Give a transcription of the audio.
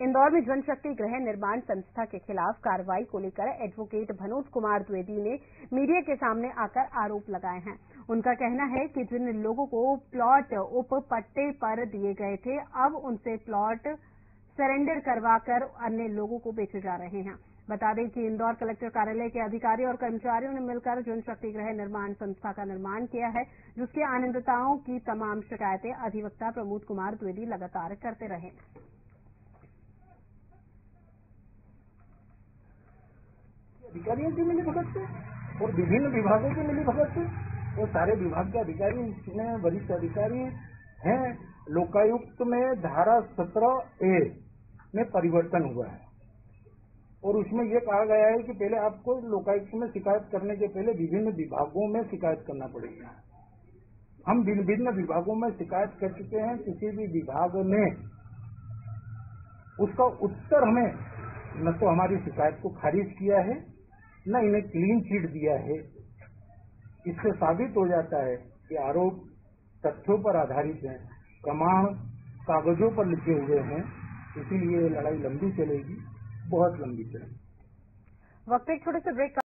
इंदौर में जनशक्ति गृह निर्माण संस्था के खिलाफ कार्रवाई को लेकर एडवोकेट भनोज कुमार द्विवेदी ने मीडिया के सामने आकर आरोप लगाए हैं। उनका कहना है कि जिन लोगों को प्लॉट उपपट्टे पर दिए गए थे, अब उनसे प्लॉट सरेंडर करवाकर अन्य लोगों को बेचे जा रहे हैं। बता दें कि इंदौर कलेक्टर कार्यालय के अधिकारी और कर्मचारियों ने मिलकर जनशक्ति गृह निर्माण संस्था का निर्माण किया है, जिसकी अनियमितताओं की तमाम शिकायतें अधिवक्ता प्रमोद कुमार द्विवेदी लगातार करते रहे। अधिकारियों की मिलीभगत से और विभिन्न विभागों की मिलीभगत से, वो सारे विभाग के अधिकारी इसमें वरिष्ठ अधिकारी हैं। लोकायुक्त में धारा 17A में परिवर्तन हुआ है और उसमें यह कहा गया है कि पहले आपको लोकायुक्त में शिकायत करने के पहले विभिन्न विभागों में शिकायत करना पड़ेगा। हम विभिन्न विभागों में शिकायत कर चुके हैं। किसी भी विभाग ने उसका उत्तर हमें न तो हमारी शिकायत को खारिज किया है, न इन्हें क्लीन चिट दिया है। इससे साबित हो जाता है कि आरोप तथ्यों पर आधारित है, प्रमाण कागजों पर लिखे हुए हैं। इसीलिए लड़ाई लंबी चलेगी, बहुत लंबी चलेगी। वक्त एक छोटे से ब्रेक